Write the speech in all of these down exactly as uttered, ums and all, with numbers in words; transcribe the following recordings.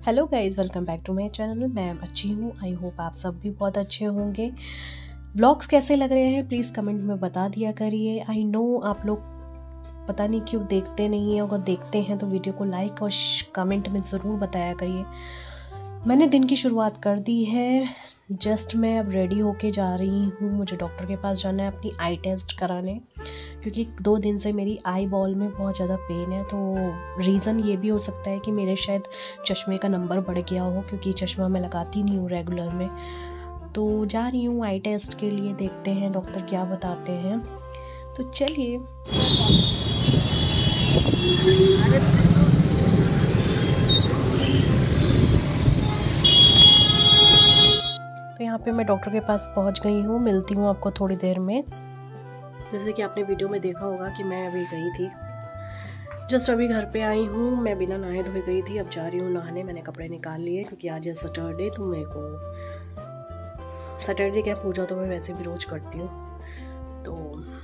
Hello guys, welcome back to my channel. मैं अच्छी हूँ, आई होप आप सब भी बहुत अच्छे होंगे। व्लॉग्स कैसे लग रहे हैं प्लीज़ कमेंट में बता दिया करिए। आई नो आप लोग पता नहीं क्यों देखते नहीं हैं, अगर देखते हैं तो वीडियो को लाइक और कमेंट में ज़रूर बताया करिए। मैंने दिन की शुरुआत कर दी है। जस्ट मैं अब रेडी होके जा रही हूँ, मुझे डॉक्टर के पास जाना है अपनी आई टेस्ट कराने, क्योंकि दो दिन से मेरी आई बॉल में बहुत ज़्यादा पेन है। तो रीज़न ये भी हो सकता है कि मेरे शायद चश्मे का नंबर बढ़ गया हो, क्योंकि चश्मा मैं लगाती नहीं हूँ रेगुलर में। तो जा रही हूँ आई टेस्ट के लिए, देखते हैं डॉक्टर क्या बताते हैं। तो चलिए। तो यहाँ पे मैं डॉक्टर के पास पहुँच गई हूँ, मिलती हूँ आपको थोड़ी देर में। जैसे कि आपने वीडियो में देखा होगा कि मैं अभी गई थी, जस्ट अभी घर पे आई हूँ। मैं बिना नहाए धोए गई थी, अब जा रही हूँ नहाने। मैंने कपड़े निकाल लिए क्योंकि आज है सैटरडे, तो मेरे को सैटरडे क्या पूजा तो मैं वैसे भी रोज़ करती हूँ। तो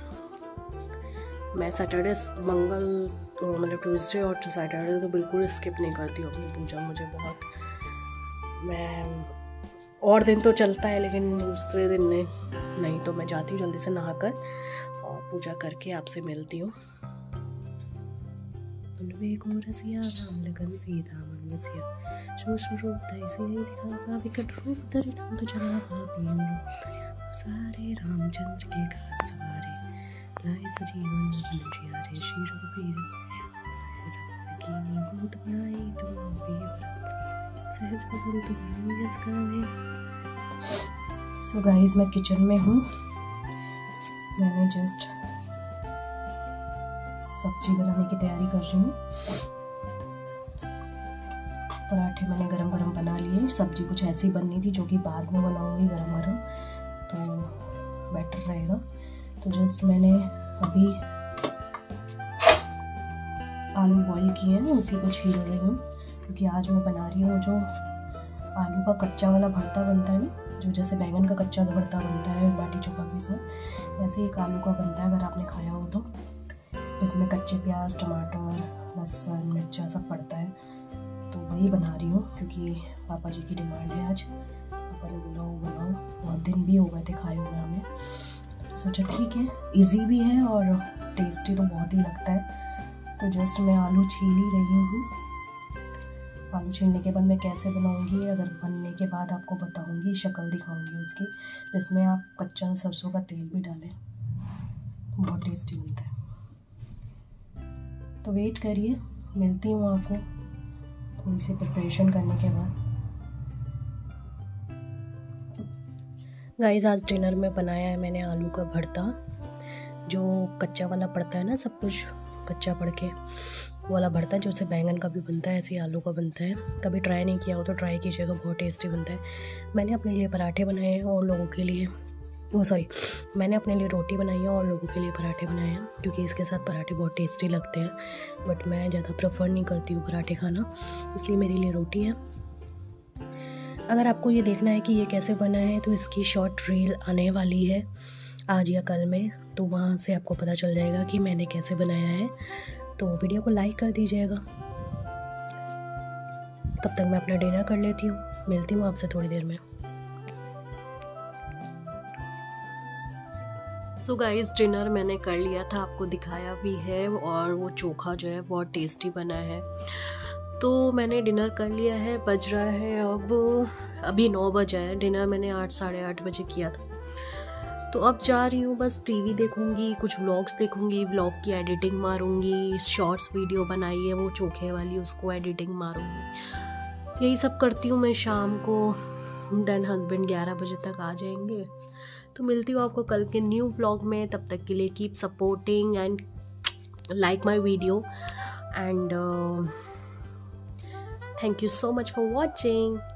मैं सैटरडे मंगल तो मतलब ट्यूसडे और सैटरडे तो बिल्कुल स्किप नहीं करती हूँ अपनी पूजा। मुझे बहुत, मैं और दिन तो चलता है लेकिन दूसरे दिन नहीं नहीं तो मैं जाती हूँ जल्दी से नहाकर और पूजा करके आपसे मिलती हूँ। रसिया राम लगन सीता मन रसिया सूक्ष्म रूप धैर्य दिखा विकट रूप धरि नाम तो चला भाभी सारे रामचंद्र के खास सवारे लाए सजीवन जियारे श्री रघुवीर की बहुत बनाई तुम वीर सहज बदल तुम यस गावे। सो गाइस, मैं किचन में हूँ। मैंने जस्ट सब्जी बनाने की तैयारी कर रही हूँ। पराठे मैंने गरम गरम बना लिए। सब्जी कुछ ऐसी बननी थी जो कि बाद में बनाऊंगी गरम गरम, तो बेटर रहेगा। तो जस्ट मैंने अभी आलू बॉईल किए हैं, उसी को छील रही हूँ, क्योंकि आज मैं बना रही हूँ जो आलू का कच्चा वाला भरता बनता है ना, जो जैसे बैंगन का कच्चा भरता बनता है बाटी चोखा के साथ, वैसे एक आलू का बनता है अगर आपने खाया हो तो। इसमें कच्चे प्याज, टमाटर, लहसुन, मिर्चा सब पड़ता है। तो वही बना रही हूँ क्योंकि पापा जी की डिमांड है आज। पापा ने बोला वो बनाओ, बहुत दिन भी हो गए थे खाए हुए हमें। तो सोचा ठीक है, इजी भी है और टेस्टी तो बहुत ही लगता है। तो जस्ट मैं आलू छील ही रही हूँ। आलू छीलने के बाद मैं कैसे बनाऊँगी, अगर बनने के बाद आपको बताऊँगी, शक्ल दिखाऊँगी उसकी, जिसमें आप कच्चा सरसों का तेल भी डालें, बहुत टेस्टी बनता है। तो वेट करिए, मिलती हूँ आपको थोड़ी सी प्रिपरेशन करने के बाद। गाइस, आज डिनर में बनाया है मैंने आलू का भरता, जो कच्चा वाला पड़ता है ना, सब कुछ कच्चा पड़ के वो वाला भरता है, जो से बैंगन का भी बनता है ऐसे ही आलू का बनता है। कभी ट्राई नहीं किया हो तो ट्राई कीजिएगा, बहुत टेस्टी बनता है। मैंने अपने लिए पराठे बनाए हैं और लोगों के लिए वो सॉरी मैंने अपने लिए रोटी बनाई है और लोगों के लिए पराठे बनाए हैं, क्योंकि इसके साथ पराठे बहुत टेस्टी लगते हैं। बट मैं ज़्यादा प्रेफर नहीं करती हूँ पराठे खाना, इसलिए मेरे लिए रोटी है। अगर आपको ये देखना है कि ये कैसे बना है तो इसकी शॉर्ट रील आने वाली है आज या कल में, तो वहाँ से आपको पता चल जाएगा कि मैंने कैसे बनाया है। तो वीडियो को लाइक कर दीजिएगा। तब तक मैं अपना डिनर कर लेती हूँ, मिलती हूँ आपसे थोड़ी देर में। सो गाइस, डिनर मैंने कर लिया था, आपको दिखाया भी है, और वो चोखा जो है बहुत टेस्टी बना है। तो मैंने डिनर कर लिया है, बज रहा है अब अभी नौ बजा है। डिनर मैंने आठ साढ़े आठ बजे किया था। तो अब जा रही हूँ, बस टीवी देखूँगी, कुछ व्लॉग्स देखूँगी, व्लॉग की एडिटिंग मारूँगी, शॉर्ट्स वीडियो बनाई है वो चोखे वाली, उसको एडिटिंग मारूँगी। यही सब करती हूँ मैं शाम को। देन हस्बैंड ग्यारह बजे तक आ जाएंगे। तो मिलती हूँ आपको कल के न्यू व्लॉग में। तब तक के लिए keep supporting and like my video and thank you so much for watching.